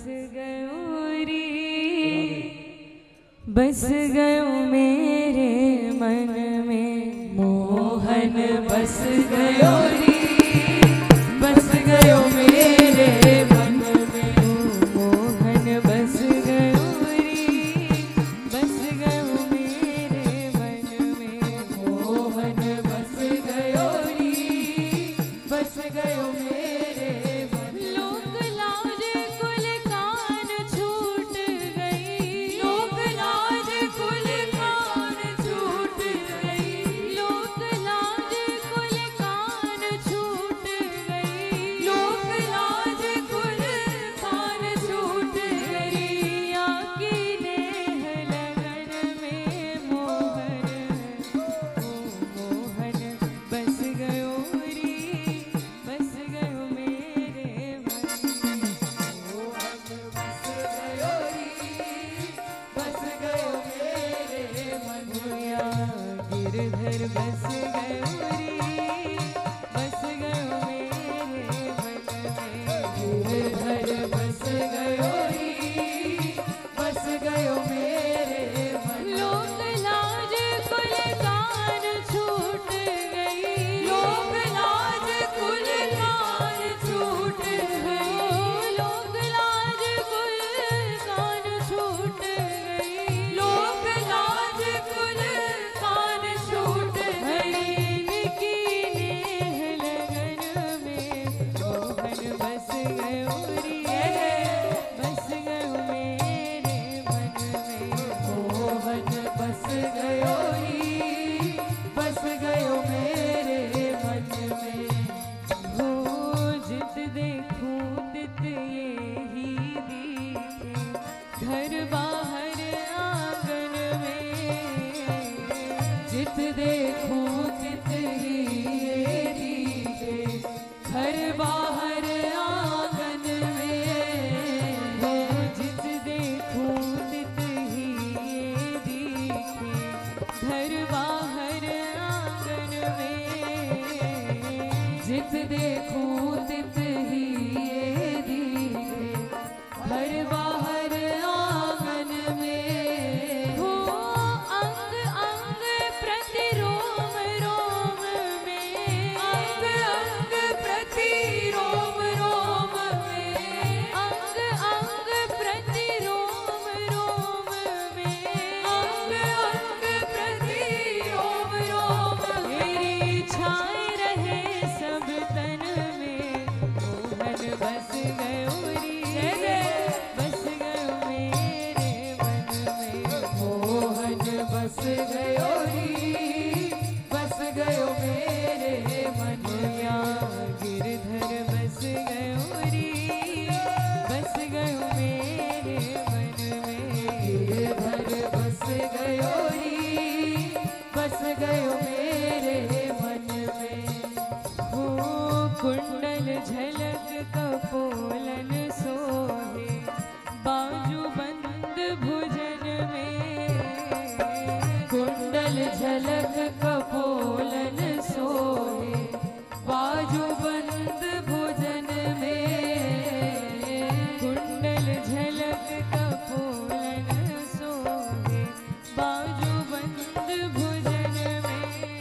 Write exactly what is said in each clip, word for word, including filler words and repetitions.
गयो रे, बस गयो मेरे मन में मोहन, बस गयो रे, बस गयो मेरे मन में मोहन, बस गयो रे, बस गयो मेरे मन में मोहन, बस गयो रे, बस गयो मेरे मन। लोक लाज कुल कान छूट गई, लोक लाज कुल कान छूट गई, लोक लाज कुल कान छूट गई, लोक लाज कुल कान छूट गई। आकी नेह लगन में मोहन, ओ मोहन, बस गयो रे, बस गयो मेरे मन में मोहन, बस गयो रे, बस गयो मेरे मन में। गिरधर बस गयो रे, बस गयो मेरे मन में। गिरधर बस गयो रे, बस गयो मेरे मन। लोक लाज कुल कान छूट गई, लोक लाज कुल कान छूट गई, लोक लाज कुल कान छूट गई, लोक लाज कुल कान छूट गई। निकी नेह लगन में मोहन, बस गयो रे, बस गयो मेरे मन में मोहन, बस गयो रे, बस गयो मेरे मन में। हो जित देखूं तित ये ही दिखे, घर बाहर आंगन में, जित देखूं तित ही ये दिखे, घर बाहर आंगन में। हो जित देखूं तित ही ये दिखे, घर बाहर आंगन में, जित देखूं तित ही ये दिखे, घर बाहर आंगन में। हो अंग अंग प्रति रोम रोम में, अंग अंग प्रति रोम रोम में, अंग अंग प्रति रोम रोम में, अंग अंग प्रति रोम रोम। मेरी छाए रहे सब तन में मोहन, बस गयो रे, बस गयो मेरे मन में मोहन, बस गयो रे, बस गयो मेरे मन में। गिरधर बस गयो रे, बस गयो मेरे मन में। गिरधर बस गयो रे, बस गयो मेरे मन में। हो कुंडल झलक कपोलन सोहे, बाजू बंद भुजन में। कुंडल झलक कपोलन सोहे, बाजू बंद भुजन में। कुंडल झलक कपोलन सोहे, बाजू बंद भुजन में।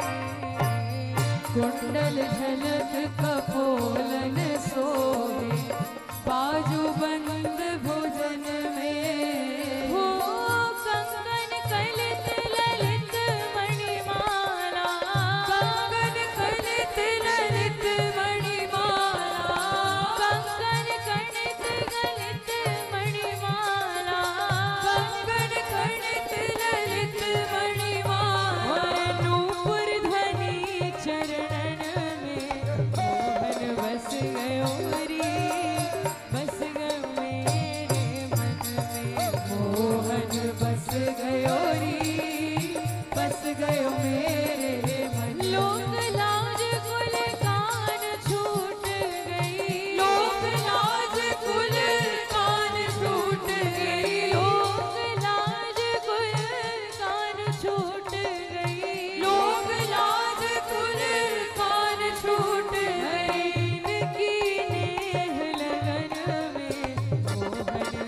कुंडल झलक कपोलन सोहे, बाजू बंद भुजन में। हो कंगन कलित ललित मणिमाला, कंगन कलित ललित मणिमाला, कंगन कलित ललित मणिमाला, कंगन कलित ललित मणिमाला। नूपुर ध्वनि चरणन में मोहन, बस गयो रे, बस गयो मेरे मन में मोहन, बस गयो रे, बस गयो मेरे मन। लोक लाज कुल कान छूट गई, लोक लाज कुल कान छूट गई, लोक लाज कुल कान छूट गई, लोक लाज कुल कान छूट गई। निकी नेह लगन में मोहन,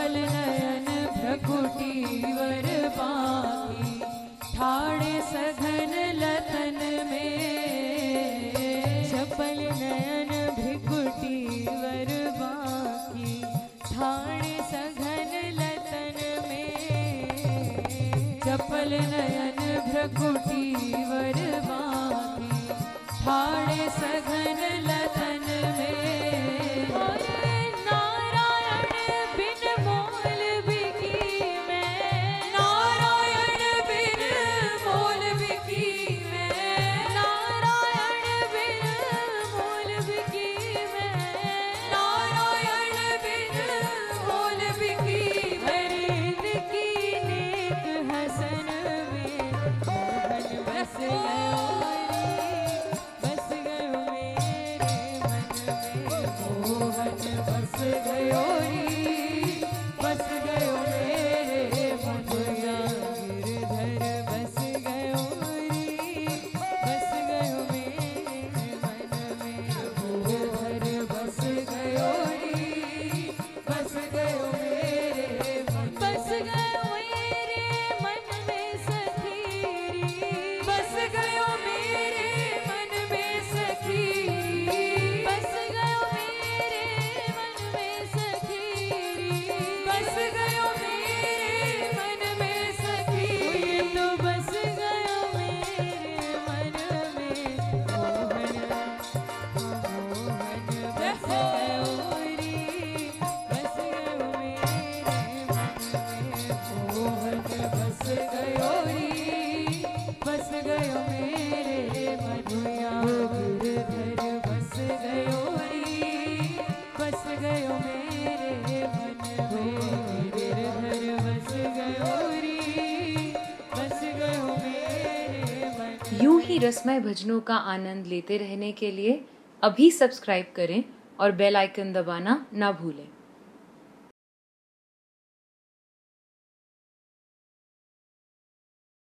चपल नयन भ्रकुटी वर बाकी ठाणे सघन लतन में चपल नयन भ्रकुटी वर बाकी ठाणे सघन लतन में चपल नयन भ्रकुटी वर बाकी ठाणे सघन लतन में यूं ही रसमय भजनों का आनंद लेते रहने के लिए अभी सब्सक्राइब करें और बेल आइकन दबाना ना भूलें।